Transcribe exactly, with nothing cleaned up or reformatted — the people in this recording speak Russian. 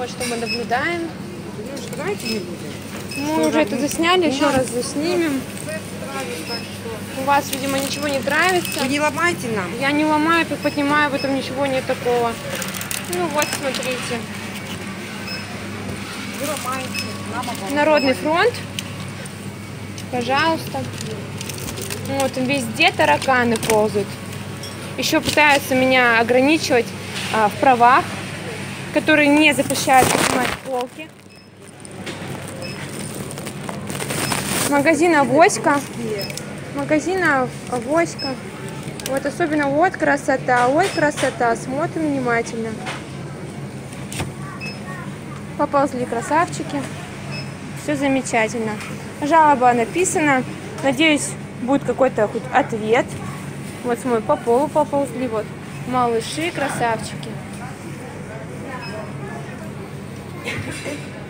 Вот что мы наблюдаем. Девушка, давайте не будем. Мы уже это засняли, еще раз заснимем. У вас, видимо, ничего не нравится. Вы не ломайте нам. Я не ломаю, поднимаю, в этом ничего нет такого. Ну вот, смотрите. Вы ломаете. Народный фронт. Пожалуйста. Вот, везде тараканы ползают. Еще пытаются меня ограничивать а, в правах, которые не запрещают поднимать полки. Магазин Авоська. Магазин Авоська. Вот особенно вот красота. Ой, красота. Смотрим внимательно. Поползли красавчики. Все замечательно. Жалоба написана. Надеюсь, будет какой-то хоть ответ. Вот смотри, по полу поползли. Вот малыши, красавчики.